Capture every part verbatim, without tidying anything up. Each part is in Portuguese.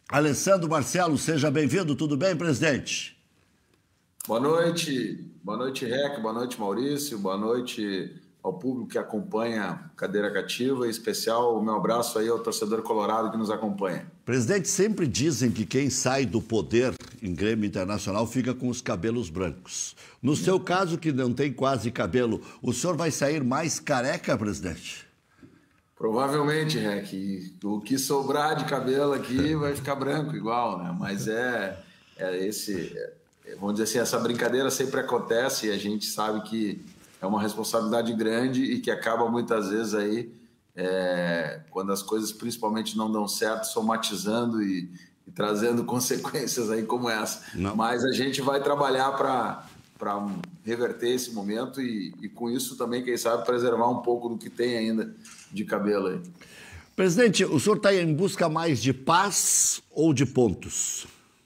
Alessandro Marcelo, seja bem-vindo. Tudo bem, presidente? Boa noite, boa noite, Rec, boa noite, Maurício, boa noite ao público que acompanha Cadeira Cativa, em especial o meu abraço aí ao torcedor colorado que nos acompanha. Presidente, sempre dizem que quem sai do poder em Grêmio Internacional fica com os cabelos brancos. No seu caso, que não tem quase cabelo, o senhor vai sair mais careca, presidente? Provavelmente, Rec. O que sobrar de cabelo aqui vai ficar branco igual, né? Mas é, é esse... É, vamos dizer assim, essa brincadeira sempre acontece e a gente sabe que é uma responsabilidade grande e que acaba muitas vezes aí, é, quando as coisas principalmente não dão certo, somatizando e, e trazendo consequências aí como essa. Não. Mas a gente vai trabalhar para para reverter esse momento e, e com isso também, quem sabe, preservar um pouco do que tem ainda de cabelo aí. Presidente, o senhor está em busca mais de paz ou de pontos?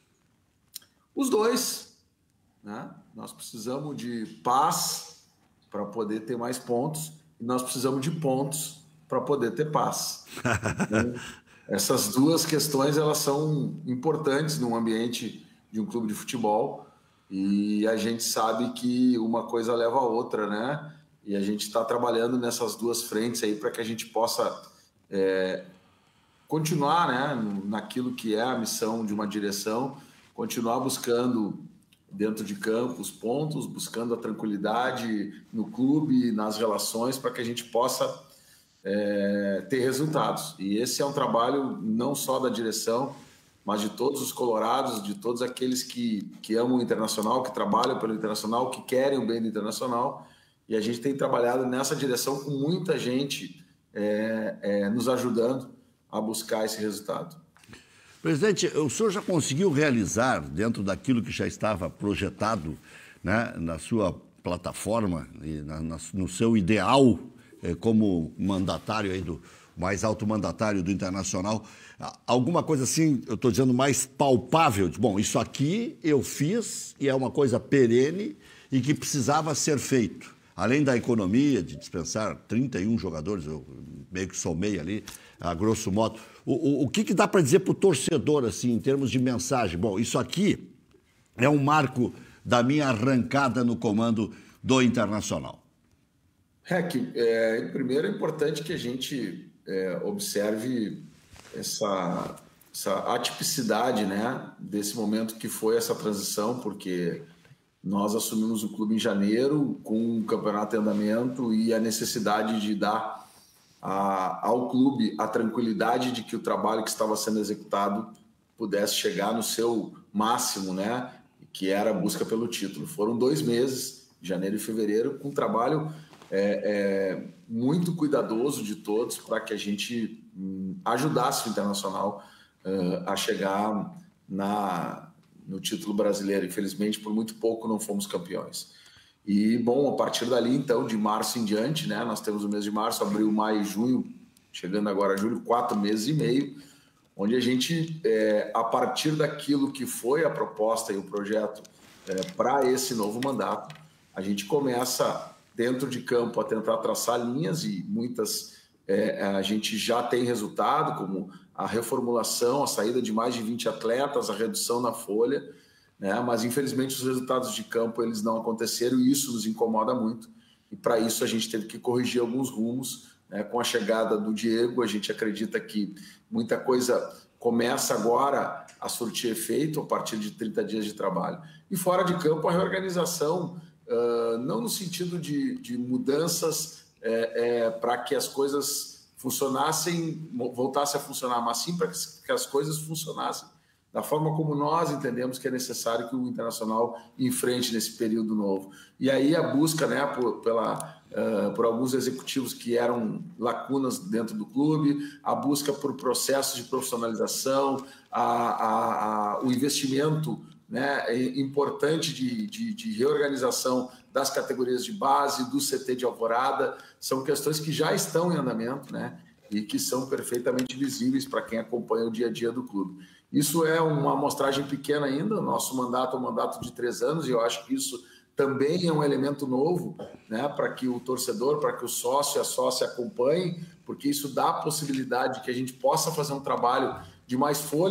Os dois, né? Nós precisamos de paz para poder ter mais pontos e nós precisamos de pontos para poder ter paz. Então, essas duas questões, elas são importantes num ambiente de um clube de futebol e a gente sabe que uma coisa leva a outra, né? E a gente está trabalhando nessas duas frentes aí para que a gente possa é, continuar, né, naquilo que é a missão de uma direção, continuar buscando dentro de campo os pontos, buscando a tranquilidade no clube, nas relações, para que a gente possa é, ter resultados. E esse é um trabalho não só da direção, mas de todos os colorados, de todos aqueles que, que amam o Internacional, que trabalham pelo Internacional, que querem o bem do Internacional. E a gente tem trabalhado nessa direção com muita gente é, é, nos ajudando a buscar esse resultado. Presidente, o senhor já conseguiu realizar, dentro daquilo que já estava projetado, né, na sua plataforma, e na, na, no seu ideal é, como mandatário aí do mais alto mandatário do Internacional, alguma coisa assim, eu estou dizendo, mais palpável? Bom, isso aqui eu fiz e é uma coisa perene e que precisava ser feito. Além da economia, de dispensar trinta e um jogadores, eu meio que somei ali, a grosso modo. O, o, o que, que dá para dizer para o torcedor, assim, em termos de mensagem? Bom, isso aqui é um marco da minha arrancada no comando do Internacional. Rec, é, primeiro é importante que a gente é, observe essa, essa atipicidade, né, desse momento que foi essa transição, porque nós assumimos o clube em janeiro com o campeonato em andamento e a necessidade de dar a, ao clube a tranquilidade de que o trabalho que estava sendo executado pudesse chegar no seu máximo, né? Que era a busca pelo título. Foram dois meses, janeiro e fevereiro, com um trabalho é, é, muito cuidadoso de todos para que a gente hum, ajudasse o Internacional uh, a chegar na... no título brasileiro. Infelizmente, por muito pouco não fomos campeões. E, bom, a partir dali, então, de março em diante, né, nós temos o mês de março, abril, maio e junho, chegando agora a julho, quatro meses e meio, onde a gente, é, a partir daquilo que foi a proposta e o projeto é, para esse novo mandato, a gente começa, dentro de campo, a tentar traçar linhas e muitas é, a gente já tem resultado, como a reformulação, a saída de mais de vinte atletas, a redução na folha, né? Mas infelizmente os resultados de campo eles não aconteceram e isso nos incomoda muito. E para isso a gente teve que corrigir alguns rumos, né? Com a chegada do Diego, a gente acredita que muita coisa começa agora a surtir efeito a partir de trinta dias de trabalho. E fora de campo a reorganização, uh, não no sentido de, de mudanças é, é, para que as coisas funcionassem, voltassem a funcionar, mas sim para que as coisas funcionassem da forma como nós entendemos que é necessário que o Internacional enfrente nesse período novo. E aí a busca, né, por, pela, uh, por alguns executivos que eram lacunas dentro do clube, a busca por processos de profissionalização, a, a, a, o investimento, né, importante de, de, de reorganização das categorias de base, do C T de Alvorada, são questões que já estão em andamento, né, e que são perfeitamente visíveis para quem acompanha o dia a dia do clube. Isso é uma amostragem pequena ainda, nosso mandato é um mandato de três anos, e eu acho que isso também é um elemento novo, né, para que o torcedor, para que o sócio e a sócia acompanhem, porque isso dá a possibilidade de que a gente possa fazer um trabalho de mais fôlego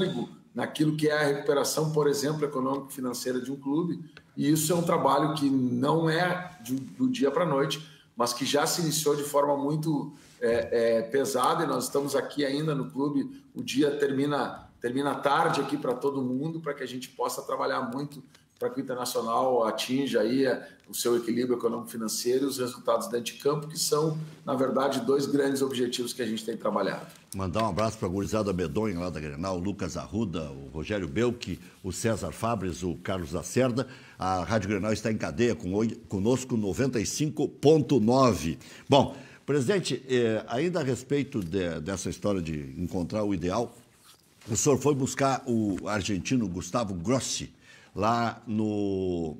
naquilo que é a recuperação, por exemplo, econômico-financeira de um clube. E isso é um trabalho que não é de, do dia para a noite, mas que já se iniciou de forma muito é, é, pesada, e nós estamos aqui ainda no clube, o dia termina, termina tarde aqui para todo mundo, para que a gente possa trabalhar muito para que o Internacional atinja aí o seu equilíbrio econômico-financeiro e os resultados dentro de campo, que são, na verdade, dois grandes objetivos que a gente tem trabalhado. Mandar um abraço para a gurizada medonha lá da Grenal, o Lucas Arruda, o Rogério Belchi, o César Fabres, o Carlos Lacerda. A Rádio Grenal está em cadeia com, conosco noventa e cinco ponto nove. Bom, presidente, eh, ainda a respeito de, dessa história de encontrar o ideal, o senhor foi buscar o argentino Gustavo Grossi lá no,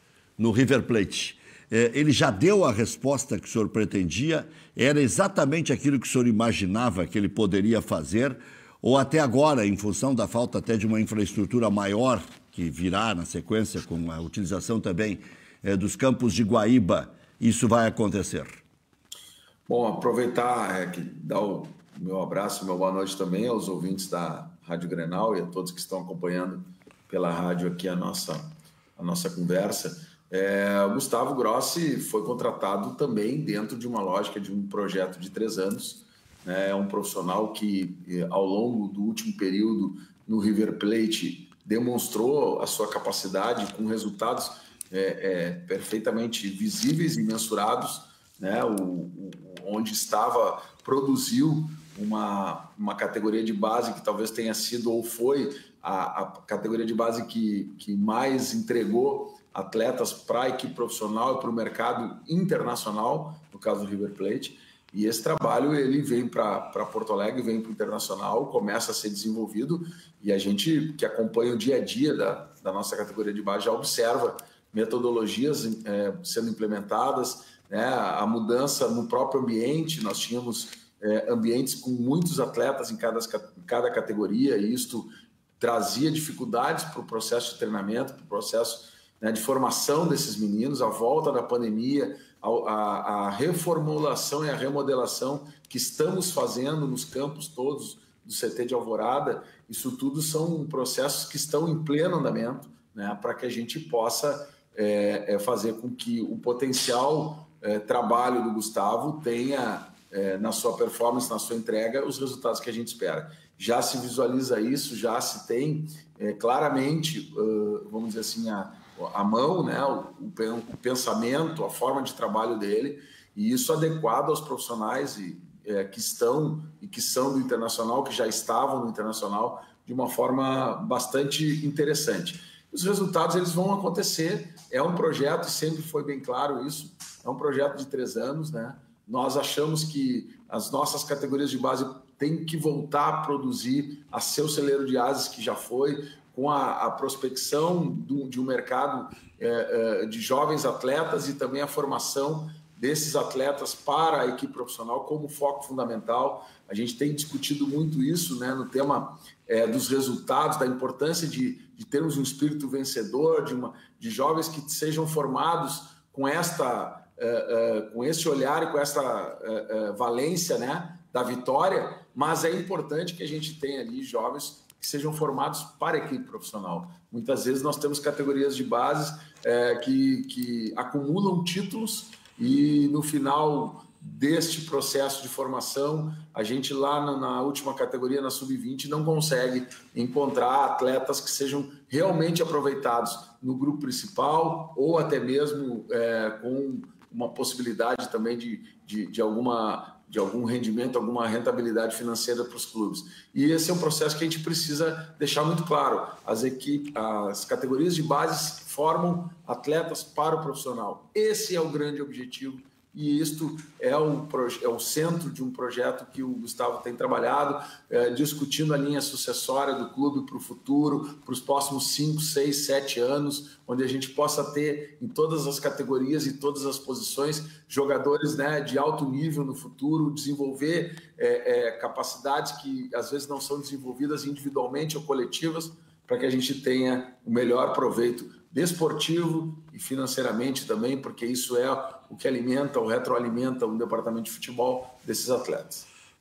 no River Plate. Eh, ele já deu a resposta que o senhor pretendia? Era exatamente aquilo que o senhor imaginava que ele poderia fazer? Ou até agora, em função da falta até de uma infraestrutura maior, que virá na sequência com a utilização também eh, dos campos de Guaíba, isso vai acontecer? Bom, aproveitar é, que dá o meu abraço, meu boa noite também aos ouvintes da Rádio Grenal e a todos que estão acompanhando pela rádio aqui a nossa, a nossa conversa. É, o Gustavo Grossi foi contratado também dentro de uma lógica de um projeto de três anos. É um profissional que, ao longo do último período no River Plate, demonstrou a sua capacidade com resultados é, é, perfeitamente visíveis e mensurados, né? o, o, onde estava, produziu uma, uma categoria de base que talvez tenha sido ou foi a, a categoria de base que, que mais entregou atletas para a equipe profissional e para o mercado internacional, no caso do River Plate. E esse trabalho ele vem para Porto Alegre, vem para o Internacional, começa a ser desenvolvido, e a gente que acompanha o dia a dia da, da nossa categoria de base já observa metodologias é, sendo implementadas, né, a mudança no próprio ambiente. Nós tínhamos é, ambientes com muitos atletas em cada, em cada categoria, e isto trazia dificuldades para o processo de treinamento, para o processo, né, de formação desses meninos. A volta da pandemia, a, a, a reformulação e a remodelação que estamos fazendo nos campos todos do C T de Alvorada, isso tudo são processos que estão em pleno andamento, né, para que a gente possa é, é fazer com que o potencial é, trabalho do Gustavo tenha, é, na sua performance, na sua entrega, os resultados que a gente espera. Já se visualiza isso, já se tem é, claramente, uh, vamos dizer assim, a, a mão, né, o, o pensamento, a forma de trabalho dele, e isso adequado aos profissionais e, é, que estão e que são do Internacional, que já estavam no Internacional, de uma forma bastante interessante. Os resultados eles vão acontecer, é um projeto, e sempre foi bem claro isso, é um projeto de três anos, né? Nós achamos que as nossas categorias de base têm que voltar a produzir a seu celeiro de ases, que já foi, com a, a prospecção do, de um mercado é, é, de jovens atletas, e também a formação desses atletas para a equipe profissional como foco fundamental. A gente tem discutido muito isso, né, no tema é, dos resultados, da importância de, de termos um espírito vencedor, de, uma, de jovens que sejam formados com, esta, é, é, com esse olhar e com essa é, é, valência, né, da vitória, mas é importante que a gente tenha ali jovens que sejam formados para a equipe profissional. Muitas vezes nós temos categorias de base é, que, que acumulam títulos, e no final deste processo de formação, a gente lá na, na última categoria, na sub vinte, não consegue encontrar atletas que sejam realmente aproveitados no grupo principal, ou até mesmo é, com uma possibilidade também de, de, de alguma... de algum rendimento, alguma rentabilidade financeira para os clubes. E esse é um processo que a gente precisa deixar muito claro. As equipes, as categorias de base formam atletas para o profissional. Esse é o grande objetivo, e isto é o, é o centro de um projeto que o Gustavo tem trabalhado, é, discutindo a linha sucessória do clube para o futuro, para os próximos cinco, seis, sete anos, onde a gente possa ter em todas as categorias e todas as posições jogadores, né, de alto nível no futuro, desenvolver é, é, capacidades que às vezes não são desenvolvidas individualmente ou coletivas, para que a gente tenha o melhor proveito desportivo e financeiramente também, porque isso é o que alimenta, ou retroalimenta o departamento de futebol desses atletas.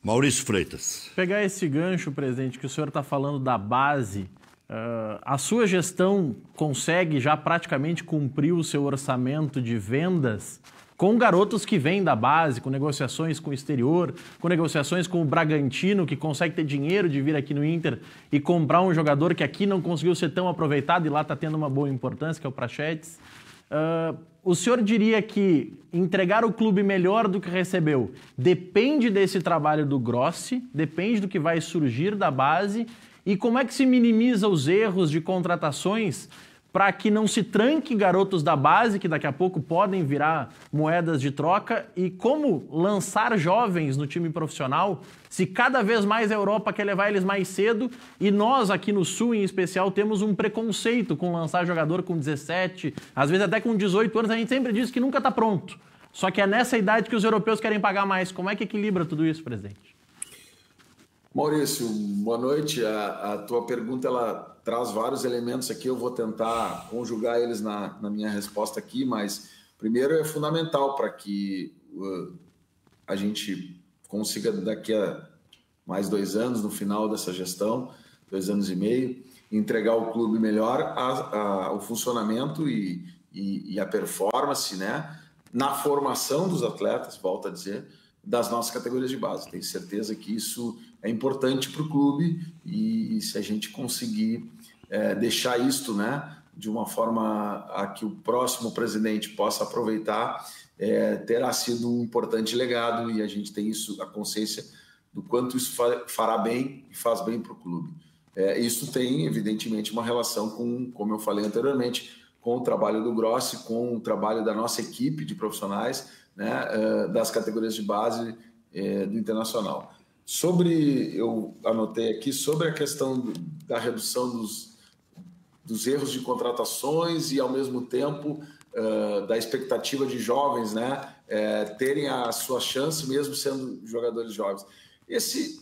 Maurício Freitas. Pegar esse gancho, presidente, que o senhor está falando da base, uh, a sua gestão consegue já praticamente cumprir o seu orçamento de vendas com garotos que vêm da base, com negociações com o exterior, com negociações com o Bragantino, que consegue ter dinheiro de vir aqui no Inter e comprar um jogador que aqui não conseguiu ser tão aproveitado e lá está tendo uma boa importância, que é o Prachetes. Uh, o senhor diria que entregar o clube melhor do que recebeu depende desse trabalho do Grossi, depende do que vai surgir da base, e como é que se minimiza os erros de contratações para que não se tranque garotos da base, que daqui a pouco podem virar moedas de troca, e como lançar jovens no time profissional, se cada vez mais a Europa quer levar eles mais cedo, e nós aqui no Sul, em especial, temos um preconceito com lançar jogador com dezessete, às vezes até com dezoito anos, a gente sempre diz que nunca está pronto. Só que é nessa idade que os europeus querem pagar mais. Como é que equilibra tudo isso, presidente? Maurício, boa noite. A, a tua pergunta, ela traz vários elementos aqui, eu vou tentar conjugar eles na, na minha resposta aqui, mas primeiro é fundamental para que uh, a gente consiga daqui a mais dois anos, no final dessa gestão, dois anos e meio, entregar ao clube melhor a, a, o funcionamento e, e, e a performance, né, na formação dos atletas, volto a dizer, das nossas categorias de base. Tenho certeza que isso é importante para o clube e, e se a gente conseguir é, deixar isto, né, de uma forma a que o próximo presidente possa aproveitar, é, terá sido um importante legado e a gente tem isso, a consciência do quanto isso fará bem e faz bem para o clube. É, isso tem, evidentemente, uma relação com, como eu falei anteriormente, com o trabalho do Grossi, com o trabalho da nossa equipe de profissionais, né, das categorias de base do Internacional. Sobre, eu anotei aqui, sobre a questão da redução dos, dos erros de contratações e, ao mesmo tempo, da expectativa de jovens, né, terem a sua chance, mesmo sendo jogadores jovens. Esse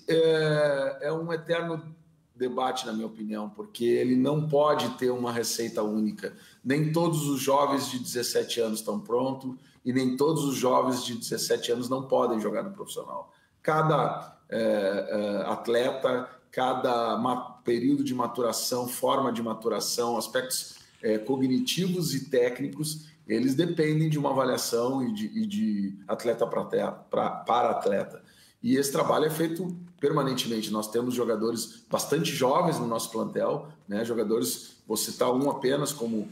é, é um eterno debate, na minha opinião, porque ele não pode ter uma receita única. Nem todos os jovens de dezessete anos estão prontos e nem todos os jovens de dezessete anos não podem jogar no profissional. Cada é, é, atleta, cada período de maturação, forma de maturação, aspectos é, cognitivos e técnicos, eles dependem de uma avaliação e de, e de atleta para, para, para atleta. E esse trabalho é feito permanentemente. Nós temos jogadores bastante jovens no nosso plantel, né? Jogadores, vou citar um apenas, como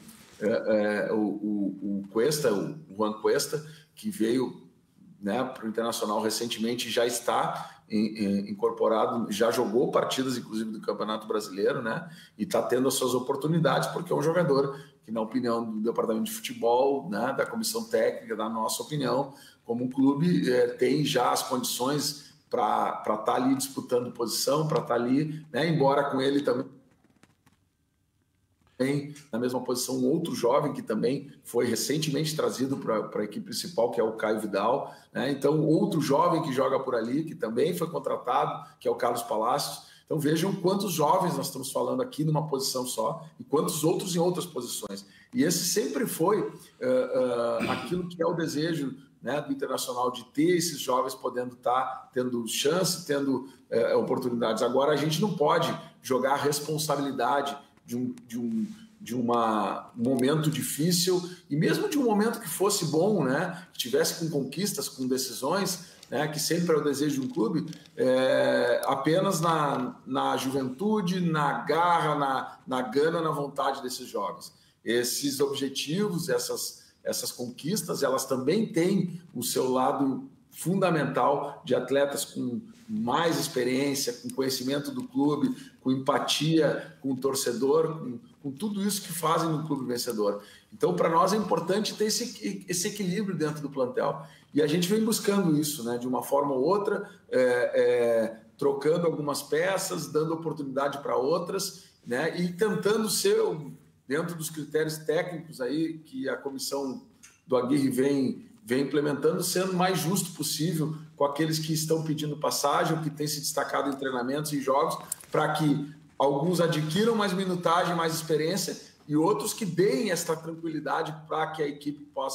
é, é, o, o, o Cuesta, o Juan Cuesta, que veio, né, para o Internacional recentemente, já está em, em, incorporado, já jogou partidas, inclusive, do Campeonato Brasileiro, né? E está tendo as suas oportunidades, porque é um jogador que, na opinião do Departamento de Futebol, né, da Comissão Técnica, da nossa opinião, como um clube, é, tem já as condições para estar tá ali disputando posição, para estar tá ali, né, embora com ele também na mesma posição um outro jovem que também foi recentemente trazido para a equipe principal, que é o Caio Vidal, né? Então, outro jovem que joga por ali, que também foi contratado, que é o Carlos Palacios. Então, vejam quantos jovens nós estamos falando aqui numa posição só e quantos outros em outras posições. E esse sempre foi uh, uh, aquilo que é o desejo, né, do Internacional, de ter esses jovens podendo estar tendo chance, tendo uh, oportunidades. Agora, a gente não pode jogar a responsabilidade de um, de um de uma, um momento difícil e mesmo de um momento que fosse bom, né, que tivesse com conquistas, com decisões, né, que sempre é o desejo de um clube, é, apenas na, na juventude, na garra, na, na gana, na vontade desses jovens. Esses objetivos, essas, essas conquistas, elas também têm o seu lado fundamental de atletas com mais experiência, com conhecimento do clube, com empatia com o torcedor, com, com tudo isso que fazem no clube vencedor. Então, para nós é importante ter esse, esse equilíbrio dentro do plantel. E a gente vem buscando isso, né, de uma forma ou outra, é, é, trocando algumas peças, dando oportunidade para outras, né, e tentando ser, dentro dos critérios técnicos aí que a comissão do Aguirre vem, vem implementando, sendo o mais justo possível com aqueles que estão pedindo passagem, que têm se destacado em treinamentos e jogos, para que alguns adquiram mais minutagem, mais experiência, e outros que deem essa tranquilidade para que a equipe possa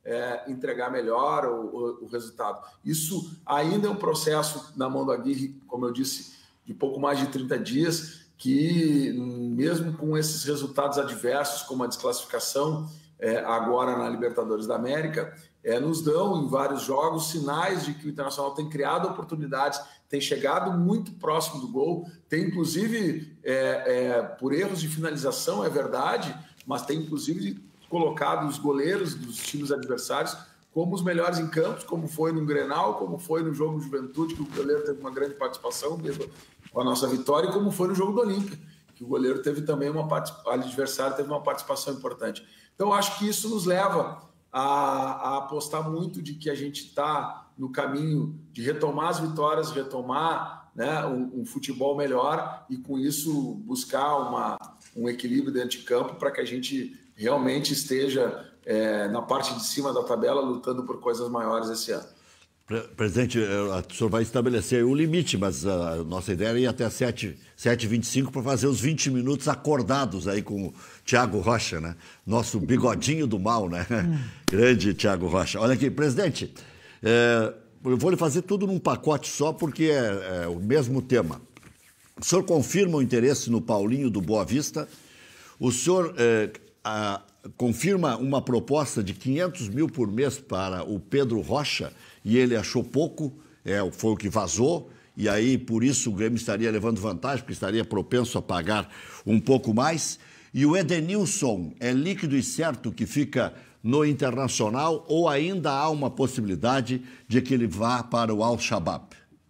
é, entregar melhor o, o, o resultado. Isso ainda é um processo na mão do Aguirre, como eu disse, de pouco mais de trinta dias, que mesmo com esses resultados adversos, como a desclassificação é, agora na Libertadores da América, é, nos dão em vários jogos sinais de que o Internacional tem criado oportunidades, tem chegado muito próximo do gol, tem inclusive, é, é, por erros de finalização, é verdade, mas tem inclusive colocado os goleiros dos times adversários como os melhores em campos, como foi no Grenal, como foi no jogo Juventude, que o goleiro teve uma grande participação, mesmo com a nossa vitória, e como foi no jogo do Olímpia, que o goleiro teve também uma participação, o adversário teve uma participação importante. Então, acho que isso nos leva a, a apostar muito de que a gente está no caminho de retomar as vitórias, retomar, né, um, um futebol melhor e, com isso, buscar uma, um equilíbrio dentro de campo para que a gente realmente esteja é, na parte de cima da tabela lutando por coisas maiores esse ano. Presidente, o senhor vai estabelecer o limite, mas a nossa ideia era ir até sete e vinte e cinco para fazer os vinte minutos acordados aí com o Thiago Rocha, né? Nosso bigodinho do mal, né? Hum. Grande Thiago Rocha. Olha aqui, presidente, é, eu vou lhe fazer tudo num pacote só porque é, é o mesmo tema. O senhor confirma o interesse no Paulinho do Boa Vista? O senhor é, a, confirma uma proposta de quinhentos mil por mês para o Pedro Rocha? E ele achou pouco, é, foi o que vazou, e aí por isso o Grêmio estaria levando vantagem, porque estaria propenso a pagar um pouco mais. E o Edenilson, é líquido e certo que fica no Internacional ou ainda há uma possibilidade de que ele vá para o Al-Shabaab?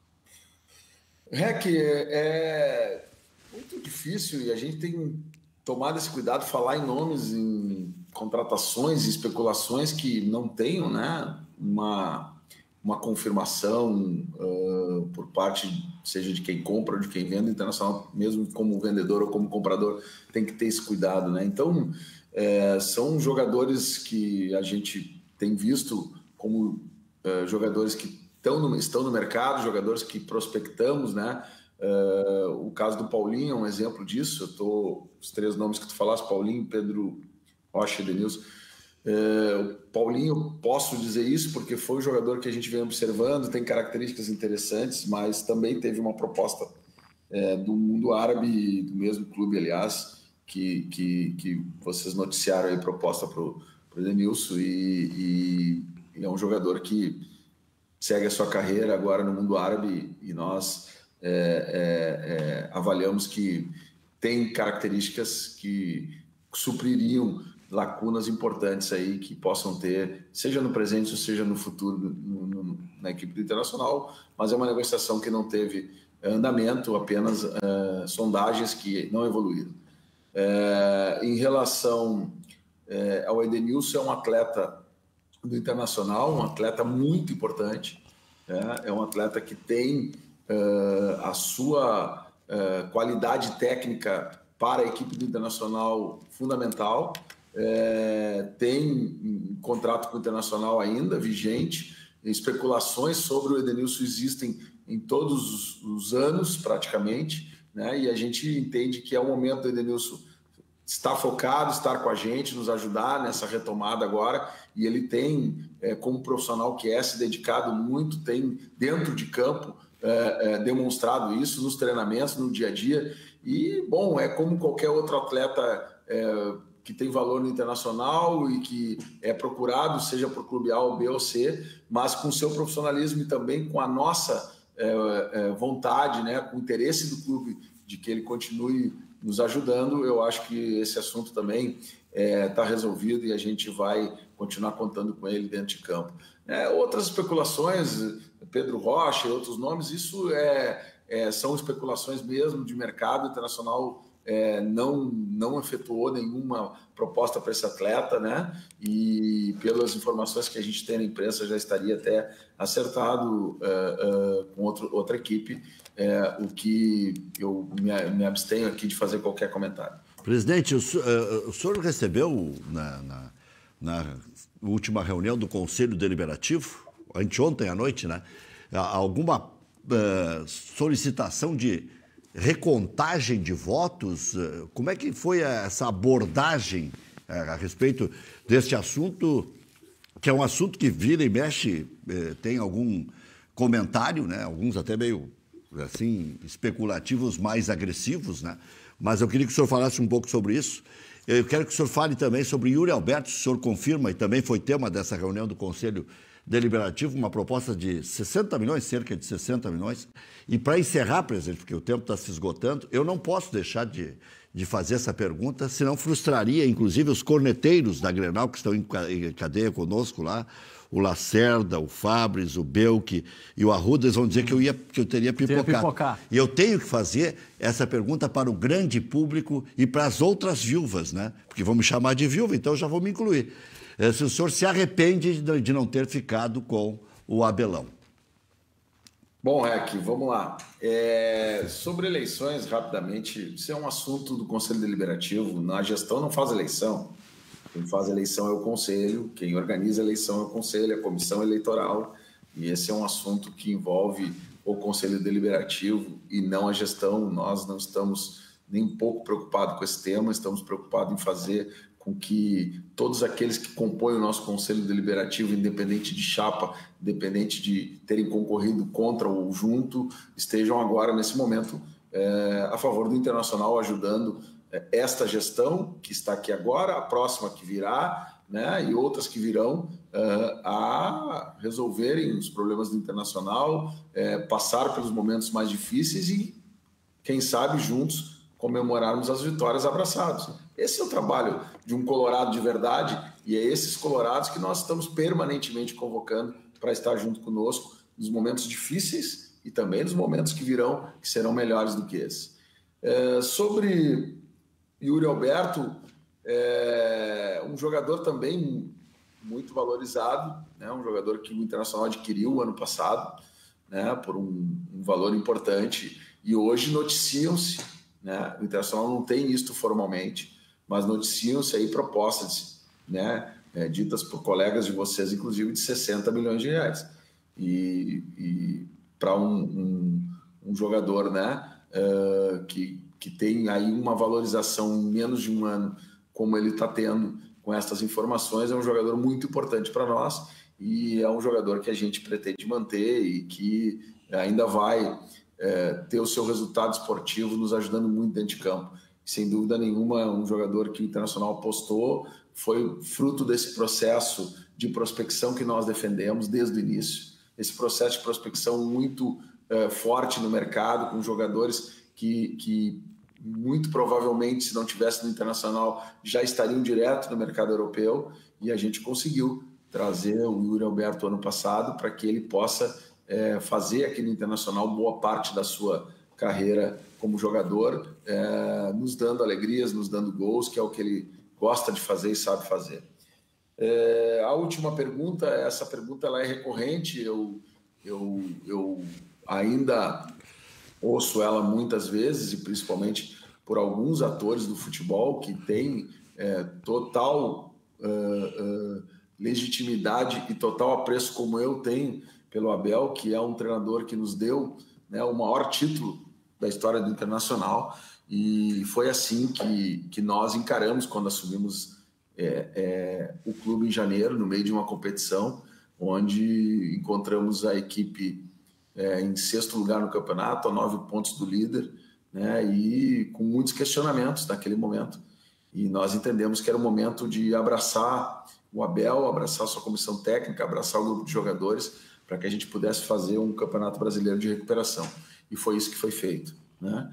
Rec, é muito difícil e a gente tem tomado esse cuidado de falar em nomes, em contratações e especulações que não tenham, né, uma... uma confirmação uh, por parte, seja de quem compra ou de quem vende, o Internacional, mesmo como vendedor ou como comprador, tem que ter esse cuidado, né? Então, é, são jogadores que a gente tem visto como uh, jogadores que estão no, estão no mercado, jogadores que prospectamos, né? Uh, o caso do Paulinho é um exemplo disso. Eu tô, os três nomes que tu falaste, Paulinho, Pedro Rocha e Edenilson. É, o Paulinho, posso dizer isso porque foi um jogador que a gente vem observando, tem características interessantes, mas também teve uma proposta é, do mundo árabe, do mesmo clube, aliás, que, que, que vocês noticiaram aí, proposta para o Edenilson, e, e é um jogador que segue a sua carreira agora no mundo árabe e nós é, é, é, avaliamos que tem características que supririam lacunas importantes aí que possam ter, seja no presente ou seja no futuro, no, no, na equipe do Internacional, mas é uma negociação que não teve andamento, apenas uh, sondagens que não evoluíram. Uh, em relação uh, ao Edenilson, é um atleta do Internacional, um atleta muito importante, uh, é um atleta que tem uh, a sua uh, qualidade técnica para a equipe do Internacional fundamental. É, tem um contrato com o Internacional ainda vigente, especulações sobre o Edenilson existem em todos os anos praticamente, né? E a gente entende que é o momento do Edenilson estar focado, estar com a gente, nos ajudar nessa retomada agora, e ele tem, é, como profissional que é, se dedicado muito, tem dentro de campo é, é, demonstrado isso nos treinamentos, no dia a dia, e bom, é como qualquer outro atleta é, que tem valor no Internacional e que é procurado, seja por clube A ou B ou C, mas com seu profissionalismo e também com a nossa é, é, vontade, né, com o interesse do clube de que ele continue nos ajudando, eu acho que esse assunto também está é, resolvido e a gente vai continuar contando com ele dentro de campo. É, outras especulações, Pedro Rocha e outros nomes, isso é, é, são especulações mesmo de mercado. Internacional É, não, não efetuou nenhuma proposta para esse atleta, né? E pelas informações que a gente tem na imprensa já estaria até acertado uh, uh, com outro, outra equipe, uh, o que eu me, me abstenho aqui de fazer qualquer comentário. Presidente, o, uh, o senhor recebeu na, na, na última reunião do Conselho Deliberativo, anteontem à noite, né? Alguma uh, solicitação de recontagem de votos? Como é que foi essa abordagem a respeito deste assunto que é um assunto que vira e mexe, eh, tem algum comentário, né? Alguns até meio assim, especulativos mais agressivos, né? Mas eu queria que o senhor falasse um pouco sobre isso. Eu quero que o senhor fale também sobre Yuri Alberto, se o senhor confirma, e também foi tema dessa reunião do Conselho Deliberativo, uma proposta de sessenta milhões, cerca de sessenta milhões. E para encerrar, presidente, porque o tempo está se esgotando, eu não posso deixar de, de fazer essa pergunta, senão frustraria, inclusive, os corneteiros da Grenal, que estão em cadeia conosco lá, o Lacerda, o Fabris, o Belk e o Arruda, eles vão dizer que eu, ia, que eu teria pipocado. pipocar. E eu tenho que fazer essa pergunta para o grande público e para as outras viúvas, né? Porque vão me chamar de viúva, então eu já vou me incluir. É, se o senhor se arrepende de, de não ter ficado com o Abelão. Bom, Rec, vamos lá. É, sobre eleições, rapidamente, isso é um assunto do Conselho Deliberativo. Na gestão não faz eleição. Quem faz eleição é o Conselho, quem organiza a eleição é o Conselho, a Comissão Eleitoral, e esse é um assunto que envolve o Conselho Deliberativo e não a gestão. Nós não estamos nem um pouco preocupados com esse tema, estamos preocupados em fazer com que todos aqueles que compõem o nosso Conselho Deliberativo, independente de chapa, independente de terem concorrido contra ou junto, estejam agora, nesse momento, é, a favor do Internacional, ajudando esta gestão que está aqui agora, a próxima que virá, né, e outras que virão, uh, a resolverem os problemas do Internacional, uh, passar pelos momentos mais difíceis e, quem sabe, juntos comemorarmos as vitórias abraçados. Esse é o trabalho de um colorado de verdade e é esses colorados que nós estamos permanentemente convocando para estar junto conosco nos momentos difíceis e também nos momentos que virão, que serão melhores do que esse. Uh, sobre Yuri Alberto, é um jogador também muito valorizado, né? Um jogador que o Internacional adquiriu ano passado, né? Por um, um valor importante, e hoje noticiam-se, né? O Internacional não tem isto formalmente, mas noticiam-se aí propostas, né? É, ditas por colegas de vocês, inclusive, de sessenta milhões de reais. E, e para um, um, um jogador, né? Uh, que que tem aí uma valorização em menos de um ano, como ele está tendo com estas informações, é um jogador muito importante para nós e é um jogador que a gente pretende manter e que ainda vai é, ter o seu resultado esportivo nos ajudando muito dentro de campo. Sem dúvida nenhuma, um jogador que o Internacional apostou, foi fruto desse processo de prospecção que nós defendemos desde o início. Esse processo de prospecção muito é, forte no mercado, com jogadores que... que muito provavelmente, se não tivesse no Internacional, já estariam direto no mercado europeu, e a gente conseguiu trazer o Yuri Alberto ano passado para que ele possa é, fazer aqui no Internacional boa parte da sua carreira como jogador, é, nos dando alegrias, nos dando gols, que é o que ele gosta de fazer e sabe fazer. É, a última pergunta, essa pergunta ela é recorrente, eu, eu, eu ainda... ouço ela muitas vezes, e principalmente por alguns atores do futebol que têm é, total uh, uh, legitimidade e total apreço, como eu tenho pelo Abel, que é um treinador que nos deu, né, o maior título da história do Internacional, e foi assim que, que nós encaramos quando assumimos é, é, o clube em janeiro, no meio de uma competição, onde encontramos a equipe É, em sexto lugar no campeonato, a nove pontos do líder, né, e com muitos questionamentos naquele momento. E nós entendemos que era o momento de abraçar o Abel, abraçar a sua comissão técnica, abraçar o grupo de jogadores, para que a gente pudesse fazer um campeonato brasileiro de recuperação. E foi isso que foi feito, né?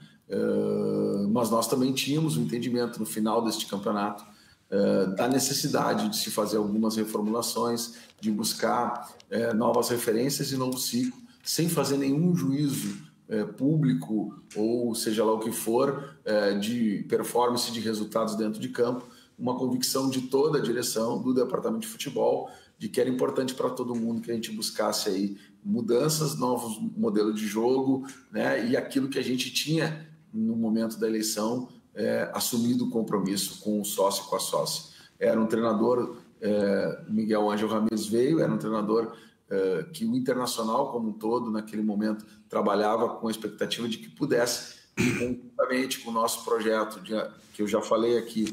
Uh, mas nós também tínhamos um entendimento no final deste campeonato uh, da necessidade de se fazer algumas reformulações, de buscar uh, novas referências e novo ciclo, sem fazer nenhum juízo é, público, ou seja lá o que for, é, de performance, de resultados dentro de campo, uma convicção de toda a direção do departamento de futebol, de que era importante para todo mundo que a gente buscasse aí mudanças, novos modelos de jogo, né, e aquilo que a gente tinha no momento da eleição, é, assumido o compromisso com o sócio e com a sócia. Era um treinador, é, Miguel Ângelo Ramírez veio, era um treinador Uh, que o Internacional como um todo, naquele momento, trabalhava com a expectativa de que pudesse, conjuntamente com o nosso projeto, de, que eu já falei aqui,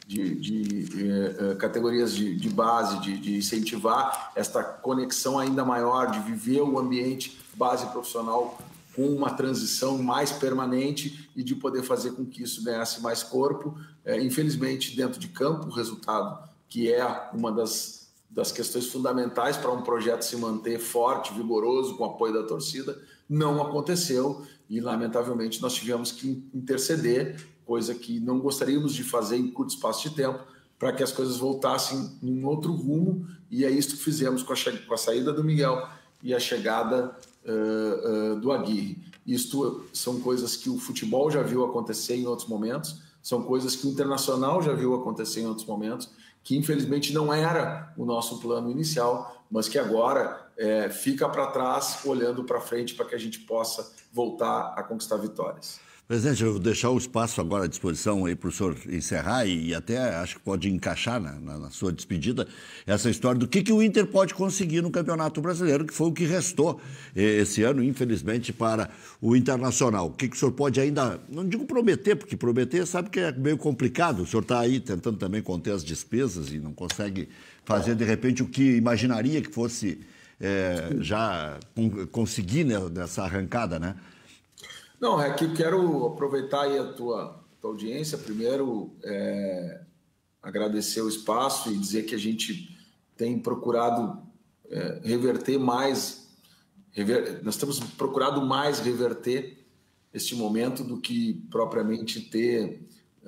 de, de eh, categorias de, de base, de, de incentivar esta conexão ainda maior, de viver o ambiente base profissional com uma transição mais permanente e de poder fazer com que isso ganhasse mais corpo. É, infelizmente, dentro de campo, o resultado, que é uma das, das questões fundamentais para um projeto se manter forte, vigoroso, com apoio da torcida, não aconteceu e, lamentavelmente, nós tivemos que interceder, coisa que não gostaríamos de fazer em curto espaço de tempo, para que as coisas voltassem em outro rumo, e é isso que fizemos com a, com a saída do Miguel e a chegada uh, uh, do Aguirre. Isto são coisas que o futebol já viu acontecer em outros momentos, são coisas que o Internacional já viu acontecer em outros momentos, que infelizmente não era o nosso plano inicial, mas que agora é, fica para trás, olhando para frente para que a gente possa voltar a conquistar vitórias. Presidente, eu vou deixar o espaço agora à disposição aí para o senhor encerrar e até acho que pode encaixar na, na, na sua despedida essa história do que, que o Inter pode conseguir no Campeonato Brasileiro, que foi o que restou esse ano, infelizmente, para o Internacional. O que, que o senhor pode ainda, não digo prometer, porque prometer sabe que é meio complicado, o senhor está aí tentando também conter as despesas e não consegue fazer, de repente, o que imaginaria que fosse é, já conseguir nessa arrancada, né? Não, é que eu quero aproveitar aí a tua, tua audiência. Primeiro, é, agradecer o espaço e dizer que a gente tem procurado é, reverter mais, rever, nós temos procurado mais reverter este momento do que propriamente ter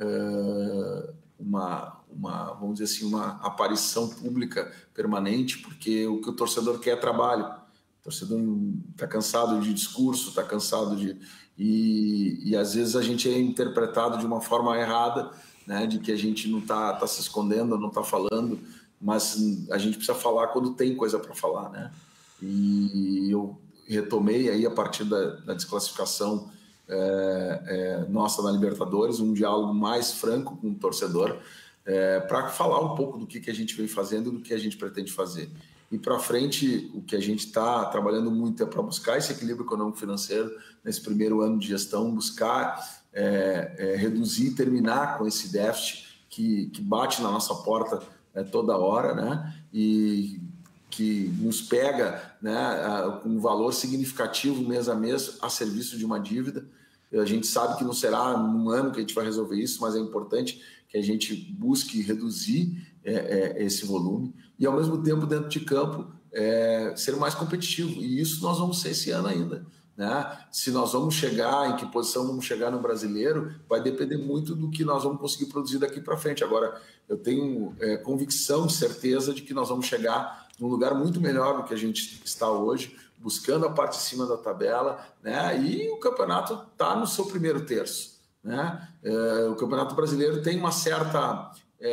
é, uma, uma, vamos dizer assim, uma aparição pública permanente, porque o que o torcedor quer é trabalho. O torcedor está cansado de discurso, está cansado de... E, e às vezes a gente é interpretado de uma forma errada, né, de que a gente não está tá se escondendo, não está falando, mas a gente precisa falar quando tem coisa para falar, né? E eu retomei aí a partir da, da desclassificação é, é, nossa na Libertadores, um diálogo mais franco com o torcedor, é, para falar um pouco do que, que a gente vem fazendo e do que a gente pretende fazer. E para frente, o que a gente está trabalhando muito é para buscar esse equilíbrio econômico-financeiro nesse primeiro ano de gestão, buscar é, é, reduzir e terminar com esse déficit que, que bate na nossa porta é, toda hora, né? E que nos pega, né, com um valor significativo mês a mês a serviço de uma dívida. A gente sabe que não será num ano que a gente vai resolver isso, mas é importante que a gente busque reduzir é, é, esse volume e, ao mesmo tempo, dentro de campo, é, ser mais competitivo. E isso nós vamos ser esse ano ainda, né? Se nós vamos chegar, em que posição vamos chegar no Brasileiro, vai depender muito do que nós vamos conseguir produzir daqui para frente. Agora, eu tenho é, convicção, certeza de que nós vamos chegar num lugar muito melhor do que a gente está hoje, buscando a parte de cima da tabela, né? E o campeonato está no seu primeiro terço, né? É, o Campeonato Brasileiro tem uma certa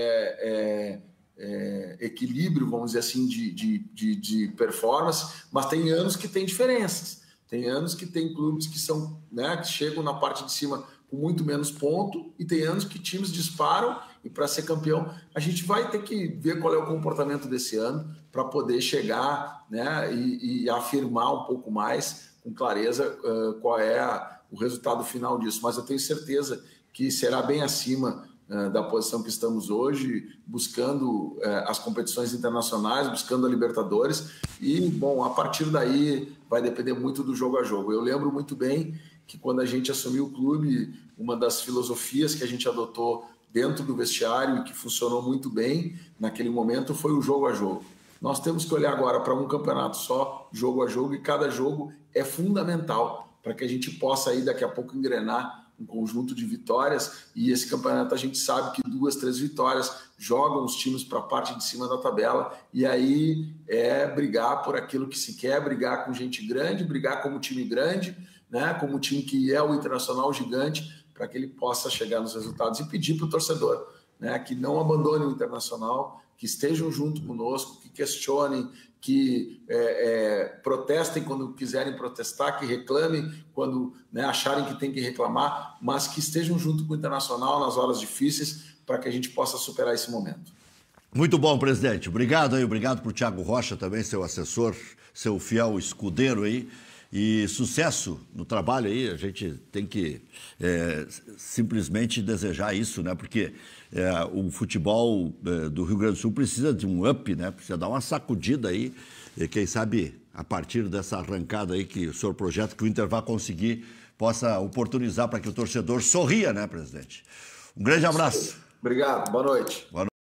é, é, é, equilíbrio, vamos dizer assim, de, de, de, de performance, mas tem anos que tem diferenças. Tem anos que tem clubes que são, né, que chegam na parte de cima com muito menos ponto, e tem anos que times disparam, e para ser campeão a gente vai ter que ver qual é o comportamento desse ano para poder chegar, né, e, e afirmar um pouco mais com clareza uh, qual é a, o resultado final disso. Mas eu tenho certeza que será bem acima uh, da posição que estamos hoje, buscando uh, as competições internacionais, buscando a Libertadores, e, bom, a partir daí vai depender muito do jogo a jogo. Eu lembro muito bem que quando a gente assumiu o clube, uma das filosofias que a gente adotou dentro do vestiário e que funcionou muito bem naquele momento foi o jogo a jogo. Nós temos que olhar agora para um campeonato só, jogo a jogo, e cada jogo é fundamental para que a gente possa aí daqui a pouco engrenar um conjunto de vitórias, e esse campeonato a gente sabe que duas, três vitórias jogam os times para a parte de cima da tabela, e aí é brigar por aquilo que se quer, brigar com gente grande, brigar como time grande, né, como o time que é o Internacional gigante, para que ele possa chegar nos resultados, e pedir para o torcedor, né, que não abandone o Internacional, que estejam junto conosco, que questionem, que é, é, protestem quando quiserem protestar, que reclamem quando, né, acharem que tem que reclamar, mas que estejam junto com o Internacional nas horas difíceis para que a gente possa superar esse momento. Muito bom, presidente. Obrigado aí, obrigado para o Thiago Rocha também, seu assessor, seu fiel escudeiro aí. E sucesso no trabalho aí, a gente tem que é, simplesmente desejar isso, né? Porque é, o futebol é, do Rio Grande do Sul precisa de um up, né? Precisa dar uma sacudida aí, e quem sabe a partir dessa arrancada aí que o senhor projeta, que o Inter vai conseguir, possa oportunizar para que o torcedor sorria, né, presidente? Um grande abraço. Obrigado, boa noite. Boa noite.